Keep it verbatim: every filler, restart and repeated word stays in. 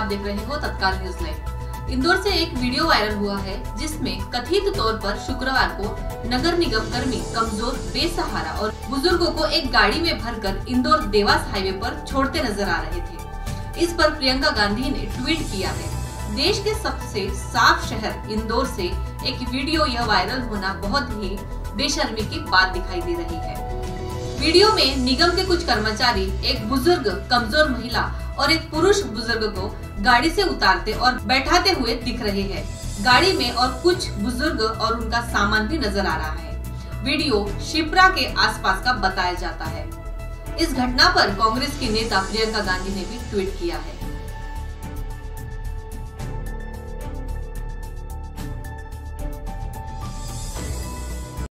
देख रहे हो तत्काल न्यूज लाइव। इंदौर से एक वीडियो वायरल हुआ है जिसमें कथित तौर पर शुक्रवार को नगर निगम कर्मी कमजोर, बेसहारा और बुजुर्गों को एक गाड़ी में भरकर इंदौर देवास हाईवे पर छोड़ते नजर आ रहे थे। इस पर प्रियंका गांधी ने ट्वीट किया है, देश के सबसे साफ शहर इंदौर से एक वीडियो यह वायरल होना बहुत ही बेशर्मी की बात दिखाई दे रही है। वीडियो में निगम के कुछ कर्मचारी एक बुजुर्ग, कमजोर महिला और एक पुरुष बुजुर्ग को गाड़ी से उतारते और बैठाते हुए दिख रहे हैं। गाड़ी में और कुछ बुजुर्ग और उनका सामान भी नजर आ रहा है। वीडियो शिप्रा के आसपास का बताया जाता है। इस घटना पर कांग्रेस की नेता प्रियंका गांधी ने भी ट्वीट किया है।